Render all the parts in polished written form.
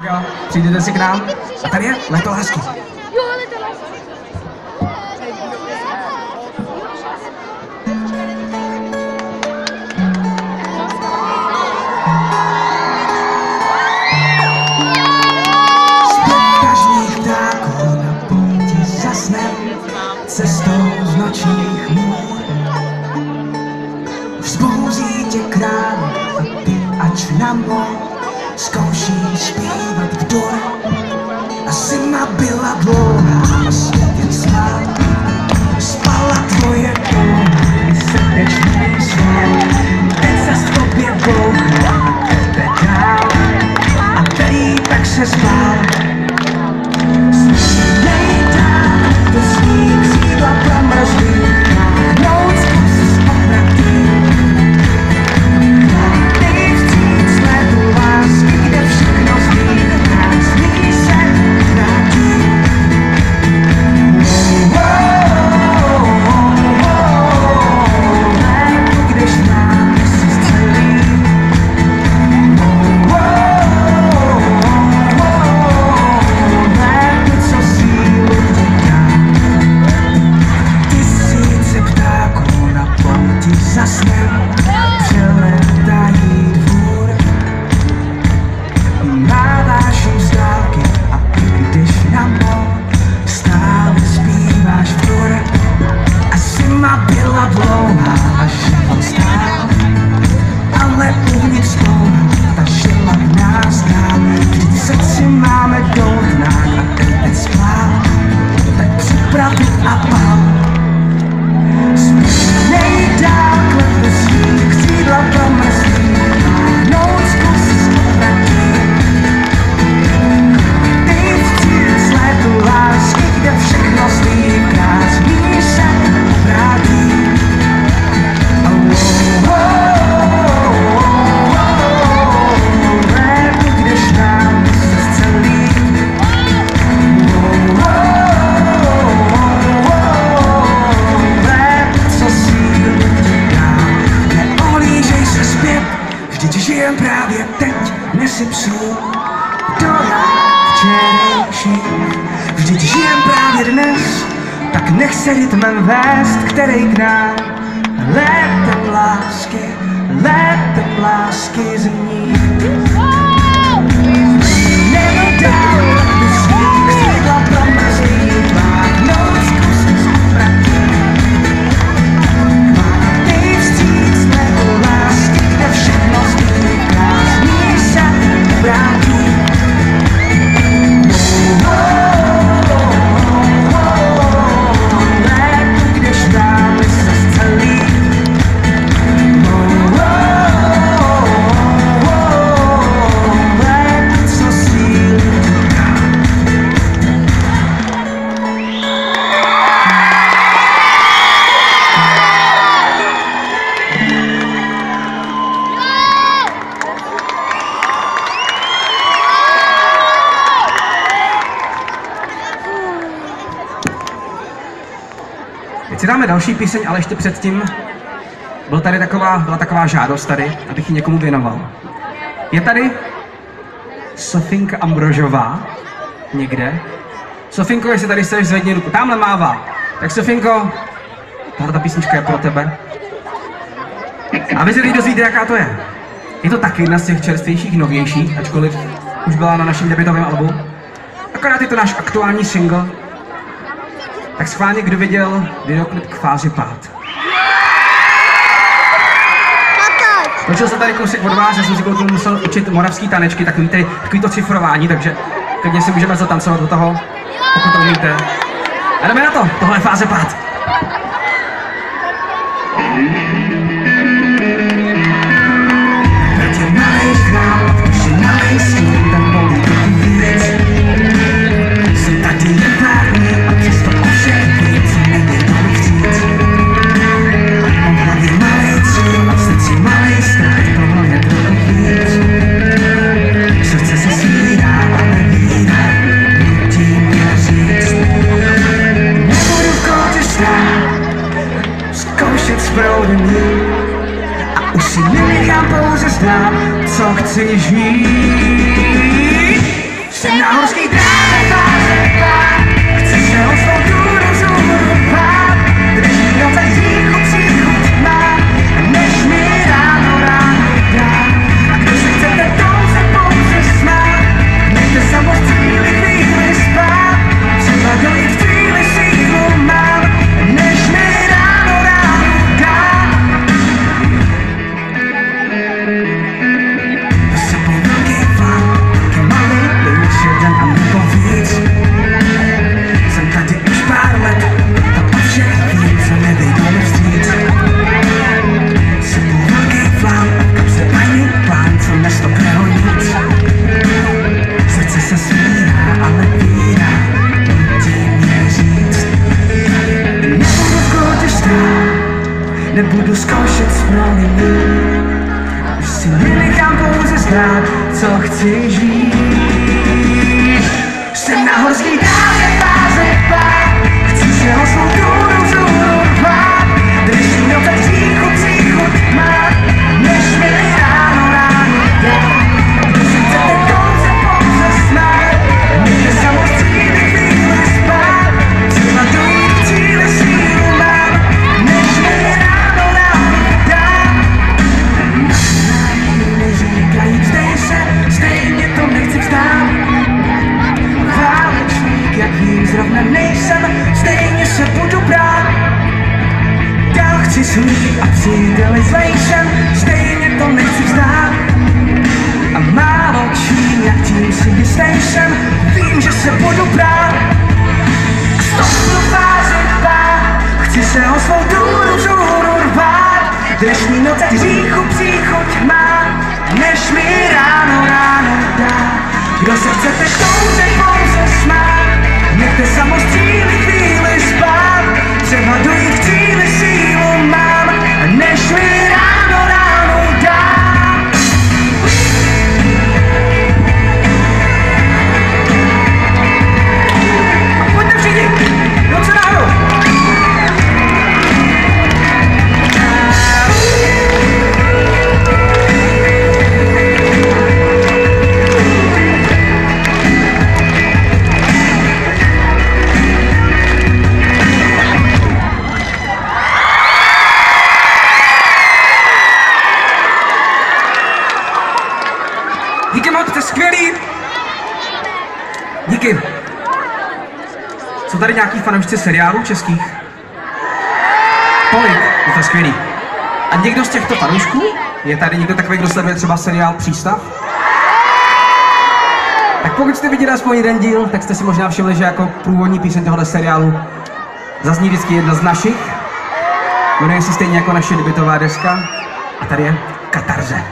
Přijdete si k nám a tady je Léto lásky. Jo, Léto lásky. Každých ptáků na pouti zasne cestou z nočních můr. Vzbouzí tě král a ty ač na mou zkoušíš zpívat vdor. A zima byla dlouhá a svět jen spal. Spala tvoje koule, srdečný svět. Teď zas v tobě bouchne a tebe dál. A který tak se spal. Nejdál do svých křídla promrzlý. Noc se zpátratý. Nejvstříc letu lásky, kde všechno zlý. Krásný se vrátí. Léto, když nám se zcelí. Léto, co sílu dá. Tisíce ptáků na pouti zasne. Přeletají dvůr. Máváš jim z dálky a i když na mou stále zpíváš vdor. A zima byla dlouhá a život stál. Ale uvnitř spolu ta žila v nás dál. Vždyť v srdci máme doutnák a ten teď spál. Tak připravit a pál. Nejdál klepe svých křídla promrzlý. Noc se zpátratí. Nejvstříc létu lásky, kde všechno zlý. Krásný se vrátí. Léto, když nám se zcelí. Léto, co sílu dá. Neohlížej se zpět, vždyť žijem právě teď. Nesyp sůl do rán včerejší. Vždyť žijem právě dnes, tak nech se rytmem vést, který k nám létem lásky zní. Nejdál do svých křídla promrzlý. Pár noc se zpátratí. Mátej vstříc léto lásky, kde všechno zní. Krásný se vrátí. Léto, když dáme se zcelí. Léto, co sílu dá. Teď si dáme další píseň, ale ještě předtím byla taková žádost tady, abych ji někomu věnoval. Je tady Sofinka Ambrožová někde. Sofinko, jestli tady jsi, zvedni ruku. Tamhle mává. Tak Sofinko, tahle ta písnička je pro tebe. A vy si teď dozvíte, jaká to je. Je to taky jedna z těch čerstvějších, novějších, ačkoliv už byla na našem debutovém albu. Akorát je to náš aktuální single. Tak schválně, kdo viděl videoklip k Fázi pád. Točil se tady kousek od vás, já jsem si kvůli tomu musel učit moravský tanečky, takový to cifrování, takže klidně si můžeme zatancovat do toho, pokud to umíte. A jdeme na to, tohle je Fáze pád. Petě malej král, že malej stín, ten bolí trochu víc. Jsem tady neplárný a přesto ošetný, co nejde tolik říct. Mám v hlavě malej cíl a v srdci malej strach, toho je trochu víc. Srdce se svírá a nevídá, nutí mě říct. Nebudu v kotě stát, zkoušet sproudění. A už si nenechám pouze znát, co chci žít. zrovna nejsem, stejně se budu brát. Dál chci smít a příteli zlejšem, stejně to nechci vzdát. A málo čím, jak tím si jistejšem, vím, že se budu brát. A stopnu fázi dbát, chci se o svou důru vzhůru rvát. Dnešní noc hříchu příchuť má, než mi ráno dá. Kdo se chcete touze pouze smát, nechte samostříli chvíli spát. Třeba dojít k cíli sílu mám, než mi ráno dá. A pojďte všichni, ruce nahoru. Díky moc, jste skvělý. Díky. Jsou tady nějaký fanoušci seriálů českých? Kolik? Je to skvělý. A někdo z těchto fanoušků? Je tady někdo takový, kdo sleduje třeba seriál Přístav? Tak pokud jste viděli aspoň jeden díl, tak jste si možná všimli, že jako průvodní píseň tohoto seriálu zazní vždycky jedna z našich. Jmenuje se stejně jako naše debutová deska. A tady je Katarze.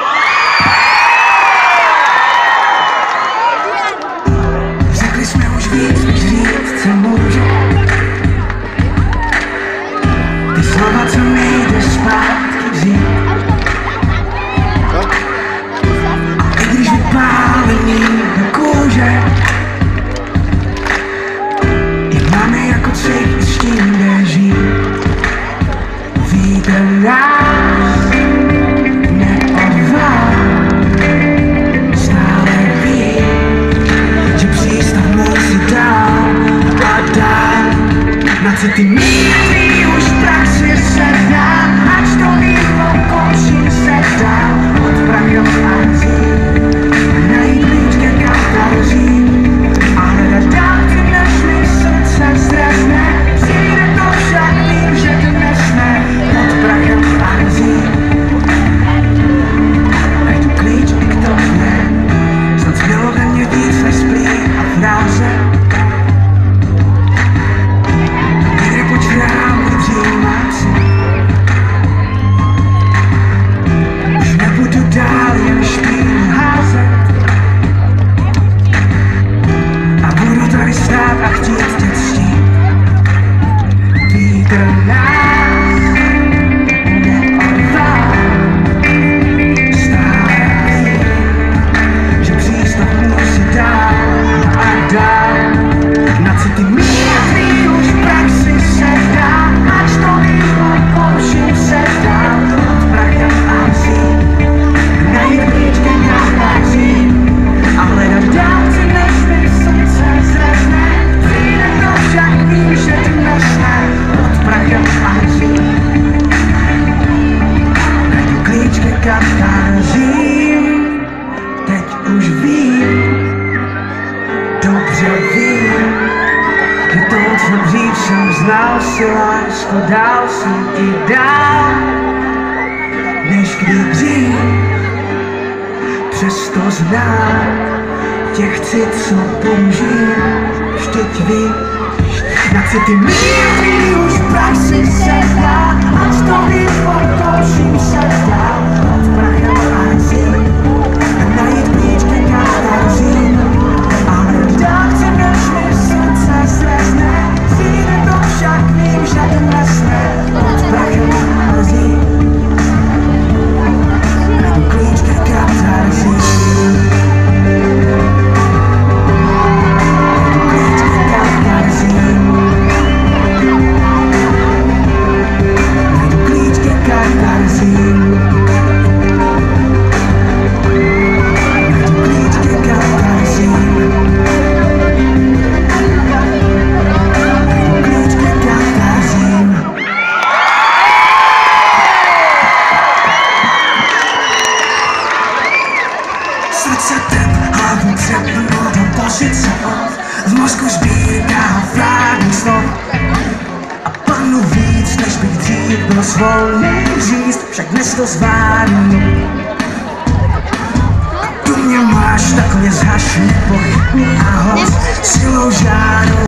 Řekli jsme už víc, než říct, co můžu. Ty slova, co nejde zpátky vzít. A i když vypálený do kůže, i máme jako cít, s tím jde žít. Vítr nás neodvá, stále ví, že přístav musí dál a dál. Na co ty míry už v praxi se dá, až to východ končí se dál. Od Prahy do Azí, najít klíčky Katarzí, a hledat dálky, než mi srdce zdrazne. Přijde to však, vím, že dnes ne. Od Prahy do Azí, najdu klíčky k tobě. Snad zbylo ve mně víc než splín a fráze. Někde počítám udřímat si. Už nebudu dál jen špínu házet. A budu tady stát a chtít tě ctít. Vítr nás neodvá, stále ví, že přístav musí dál a dál. Na co ty míry už v praxi se dá, až to východ končí se dál. Od Prahy do Azí, najít klíčky Katarzí, a hledat dálce, než mi srdce zrazne. Přijde to však, vím, že dnes ne. Od Prahy do Azí, najdu klíčky Katarzí. Teď už vím, dobře vím, že to, co dřív jsem znal, si lásko, dál jsem ti dál, než kdy dřív. Přesto znám, tě chci, co použiju, vždyť víš, na co ty míry už v praxi se dá, až to východ končí se dá. Od Prahy do Azí, najít klíčky Katarzí, ale dálce, než mi srdce zrazne. Přijde to však, vím, že dnes ne. Od Prahy do Azí, najdu klíčky Katarzí. Najdu klíčky Katarzí. Najdu klíčky Katarzí. tonu víc, než bych dřív byl svolný říct, však dnes to zvládnu. A tu mě máš, takově zhašný, pochybný a host, silou žádnou.